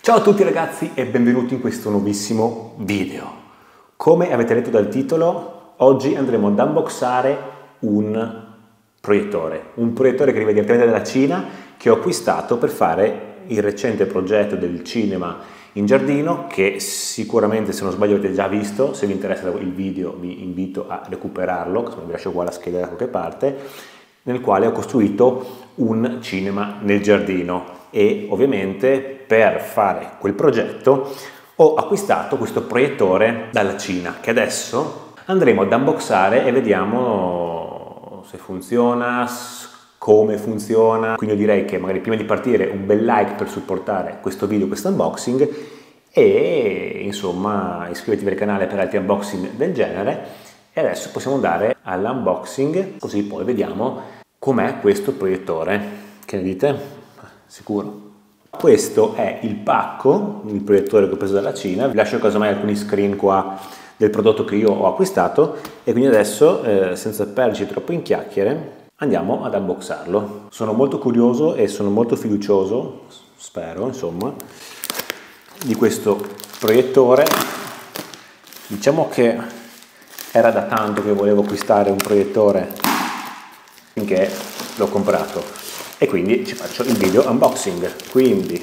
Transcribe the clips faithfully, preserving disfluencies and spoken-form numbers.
Ciao a tutti ragazzi e benvenuti in questo nuovissimo video. Come avete letto dal titolo, oggi andremo ad unboxare un proiettore, un proiettore che arriva direttamente dalla Cina, che ho acquistato per fare il recente progetto del cinema in giardino, che sicuramente, se non sbaglio, avete già visto. Se vi interessa il video vi invito a recuperarlo, che vi lascio qua la scheda da qualche parte, nel quale ho costruito un cinema nel giardino. E ovviamente per fare quel progetto ho acquistato questo proiettore dalla Cina, che adesso andremo ad unboxare e vediamo se funziona, come funziona. Quindi io direi che magari prima di partire un bel like per supportare questo video, questo unboxing, e insomma iscrivetevi al canale per altri unboxing del genere. E adesso possiamo andare all'unboxing, così poi vediamo com'è questo proiettore. Che ne dite? Sicuro. Questo è il pacco, il proiettore che ho preso dalla Cina. Vi lascio casomai alcuni screen qua del prodotto che io ho acquistato, e quindi adesso eh, senza perderci troppo in chiacchiere andiamo ad unboxarlo. Sono molto curioso e sono molto fiducioso, spero insomma, di questo proiettore. Diciamo che era da tanto che volevo acquistare un proiettore finché l'ho comprato, e quindi ci faccio il video unboxing. Quindi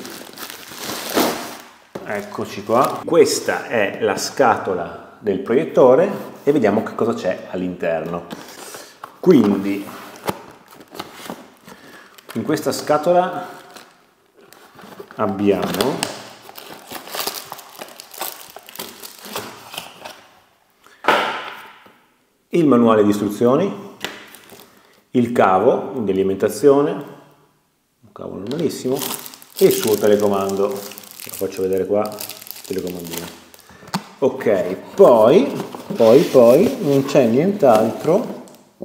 eccoci qua, questa è la scatola del proiettore e vediamo che cosa c'è all'interno. Quindi in questa scatola abbiamo il manuale di istruzioni, il cavo di alimentazione, un cavo normalissimo, e il suo telecomando. Lo faccio vedere qua, telecomandino. Ok, poi, poi, poi non c'è nient'altro,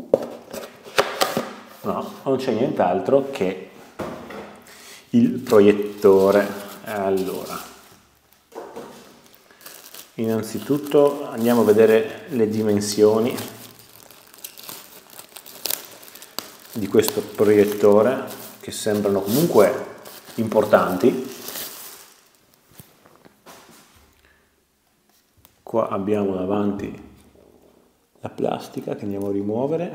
no, non c'è nient'altro che il proiettore. Allora, innanzitutto andiamo a vedere le dimensioni di questo proiettore, che sembrano comunque importanti. Qua abbiamo davanti la plastica che andiamo a rimuovere,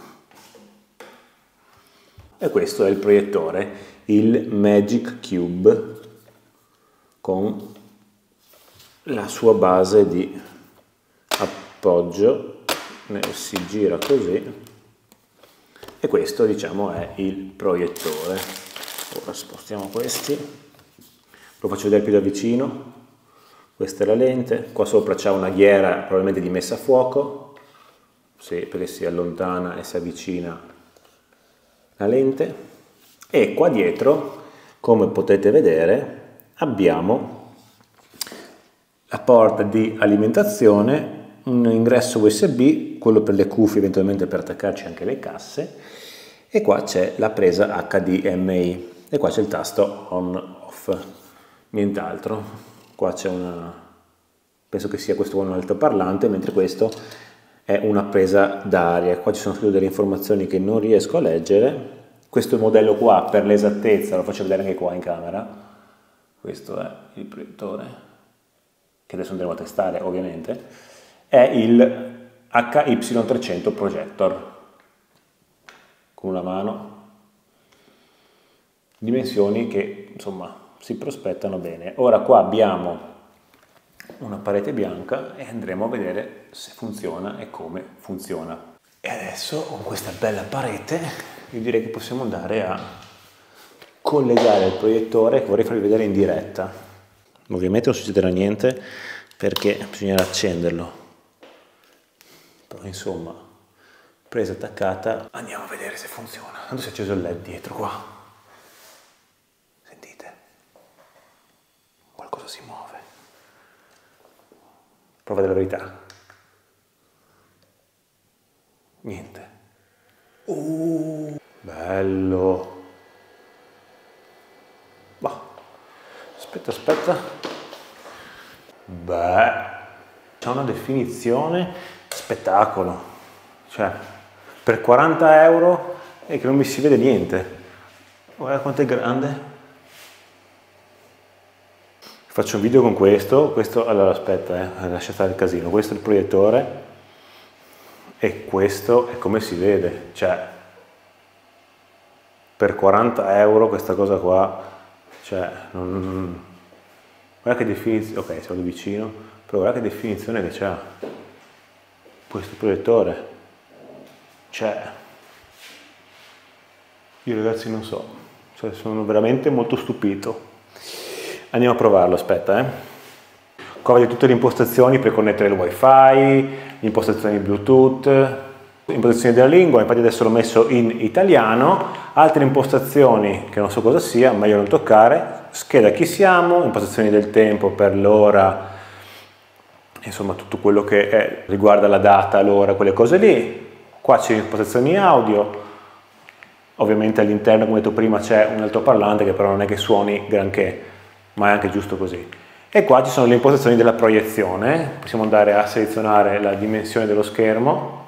e questo è il proiettore, il Magic Cube, con la sua base di appoggio, si gira così. E questo, diciamo, è il proiettore. Ora spostiamo questi, lo faccio vedere più da vicino. Questa è la lente, qua sopra c'è una ghiera probabilmente di messa a fuoco, sì, perché si allontana e si avvicina la lente. E qua dietro, come potete vedere, abbiamo la porta di alimentazione, un ingresso U S B, quello per le cuffie, eventualmente per attaccarci anche le casse, e qua c'è la presa H D M I, e qua c'è il tasto on off, nient'altro. Qua c'è una, penso che sia questo un altoparlante, mentre questo è una presa d'aria. Qua ci sono scritte delle informazioni che non riesco a leggere. Questo modello qua, per l'esattezza, lo faccio vedere anche qua in camera. Questo è il proiettore, che adesso andremo a testare ovviamente. È il H Y trecento Projector, con una mano, dimensioni che insomma si prospettano bene. Ora qua abbiamo una parete bianca e andremo a vedere se funziona e come funziona. E adesso con questa bella parete io direi che possiamo andare a collegare il proiettore, che vorrei farvi vedere in diretta. Ovviamente non succederà niente perché bisognerà accenderlo, però insomma, presa attaccata, andiamo a vedere se funziona. Tanto si è acceso il led dietro qua, sentite? Qualcosa si muove. Prova della verità. Niente. Uh, bello. Bah. Aspetta, aspetta. Beh, c'è una definizione spettacolo. Cioè, per quaranta euro e che non mi si vede niente. Guarda quanto è grande. Faccio un video con questo, questo, allora aspetta, eh, lascia stare il casino, questo è il proiettore e questo è come si vede, cioè per quaranta euro questa cosa qua, cioè non, guarda che definizione, ok, se vado vicino, però guarda che definizione che c'ha questo proiettore, cioè io ragazzi non so, cioè sono veramente molto stupito. Andiamo a provarlo, aspetta, eh. Qua vedete tutte le impostazioni per connettere il wifi, le impostazioni Bluetooth, le impostazioni della lingua, infatti adesso l'ho messo in italiano, altre impostazioni che non so cosa sia, meglio non toccare, scheda chi siamo, impostazioni del tempo per l'ora, insomma tutto quello che è, riguarda la data, l'ora, quelle cose lì. Qua c'è impostazioni audio, ovviamente all'interno, come detto prima, c'è un altoparlante che però non è che suoni granché, ma è anche giusto così. E qua ci sono le impostazioni della proiezione, possiamo andare a selezionare la dimensione dello schermo,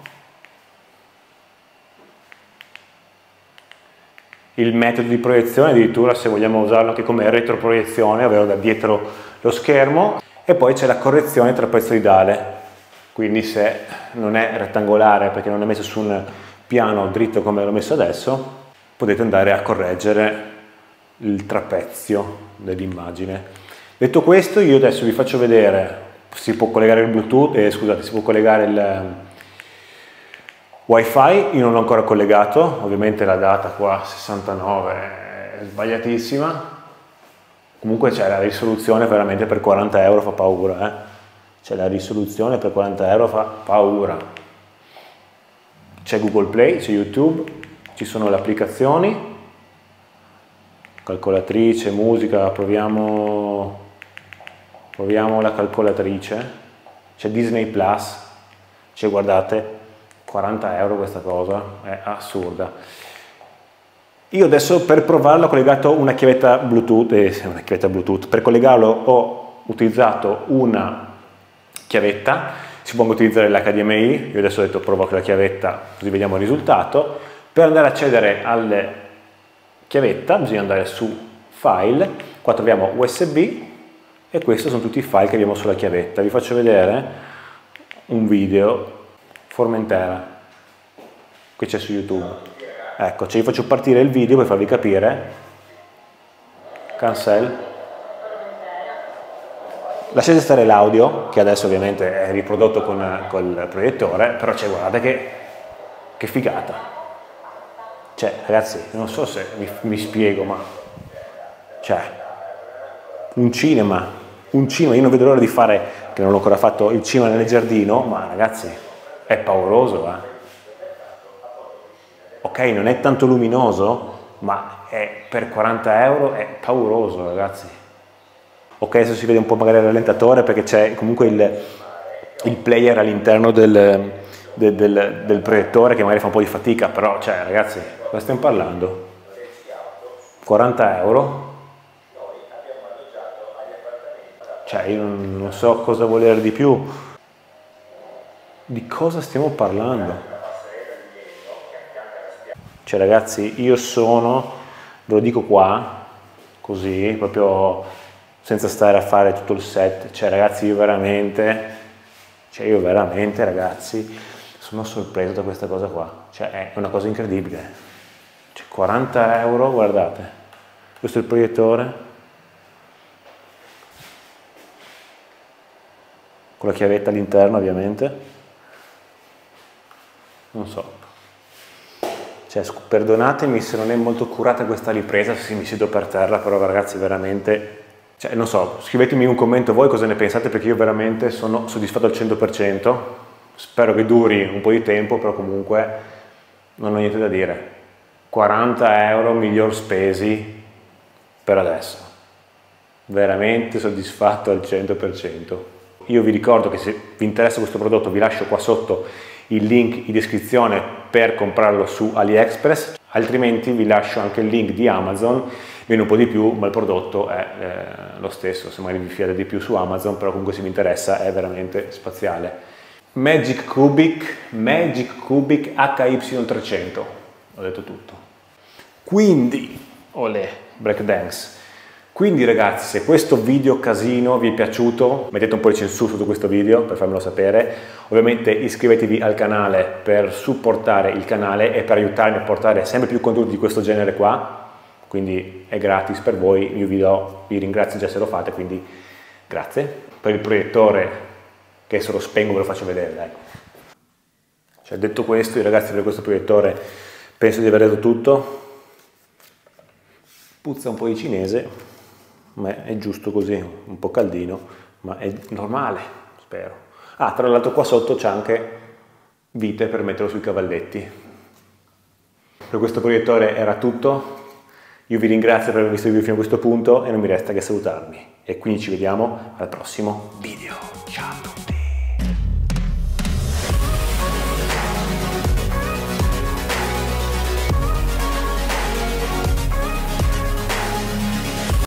il metodo di proiezione, addirittura se vogliamo usarlo anche come retroproiezione, ovvero da dietro lo schermo, e poi c'è la correzione trapezoidale, quindi se non è rettangolare perché non è messo su un piano dritto come l'ho messo adesso, potete andare a correggere il trapezio dell'immagine. Detto questo, io adesso vi faccio vedere, si può collegare il Bluetooth, eh, scusate, si può collegare il wifi, io non l'ho ancora collegato, ovviamente la data qua sessantanove è sbagliatissima, comunque c'è la risoluzione veramente per quaranta euro, fa paura, eh? C'è la risoluzione per quaranta euro, fa paura. C'è Google Play, c'è YouTube, ci sono le applicazioni, calcolatrice, musica, proviamo, proviamo la calcolatrice, c'è Disney Plus, c'è, guardate, quaranta euro questa cosa, è assurda. Io adesso per provarlo ho collegato una chiavetta Bluetooth, eh, una chiavetta Bluetooth, per collegarlo ho utilizzato una chiavetta, si può utilizzare l'H D M I, io adesso ho detto provo con la chiavetta così vediamo il risultato. Per andare a accedere alle chiavetta bisogna andare su file, qua troviamo U S B e questi sono tutti i file che abbiamo sulla chiavetta. Vi faccio vedere un video, Formentera, che c'è su YouTube. Ecco, cioè vi faccio partire il video per farvi capire. Cancel. Lasciate stare l'audio, che adesso ovviamente è riprodotto con, col proiettore, però cioè, guardate che, che figata. Cioè, ragazzi, non so se mi, mi spiego, ma cioè, un cinema, un cinema, io non vedo l'ora di fare, che non ho ancora fatto, il cinema nel giardino, ma ragazzi, è pauroso, eh? Ok, non è tanto luminoso, ma è, per quaranta euro è pauroso, ragazzi. Ok, adesso si vede un po' magari il rallentatore perché c'è comunque il, il player all'interno del, del, del, del proiettore che magari fa un po' di fatica, però, cioè, ragazzi, cosa stiamo parlando? quaranta euro? Cioè, io non, non so cosa volere di più. Di cosa stiamo parlando? Cioè, ragazzi, io sono, ve lo dico qua, così, proprio senza stare a fare tutto il set, cioè, ragazzi, io veramente, cioè, io veramente, ragazzi, sono sorpreso da questa cosa qua. Cioè, è una cosa incredibile. Cioè, quaranta euro, guardate, questo è il proiettore, con la chiavetta all'interno ovviamente, non so, cioè, perdonatemi se non è molto curata questa ripresa, se mi siedo per terra, però ragazzi veramente, cioè, non so, scrivetemi un commento voi cosa ne pensate, perché io veramente sono soddisfatto al cento per cento, spero che duri un po' di tempo, però comunque non ho niente da dire. quaranta euro miglior spesi per adesso, veramente soddisfatto al cento per cento. Io vi ricordo che se vi interessa questo prodotto vi lascio qua sotto il link in descrizione per comprarlo su AliExpress, altrimenti vi lascio anche il link di Amazon, viene un po' di più ma il prodotto è eh, lo stesso, se magari vi fiate di più su Amazon, però comunque se vi interessa è veramente spaziale. Magic Cubic, Magic Cubic H Y trecento, ho detto tutto. Quindi, olè, breakdance, Quindi ragazzi, se questo video casino vi è piaciuto, mettete un pollice in su sotto questo video per farmelo sapere. Ovviamente iscrivetevi al canale per supportare il canale e per aiutarmi a portare sempre più contenuti di questo genere qua. Quindi è gratis per voi, io vi, do, vi ringrazio già se lo fate, quindi grazie. Per il proiettore, che adesso lo spengo ve lo faccio vedere, dai. Cioè, detto questo, io ragazzi per questo proiettore penso di aver detto tutto. Puzza un po' di cinese. Ma è giusto così, un po' caldino, ma è normale, spero. Ah, tra l'altro qua sotto c'è anche vite per metterlo sui cavalletti. Per questo proiettore era tutto, io vi ringrazio per aver visto il video fino a questo punto e non mi resta che salutarmi. E quindi ci vediamo al prossimo video. Ciao!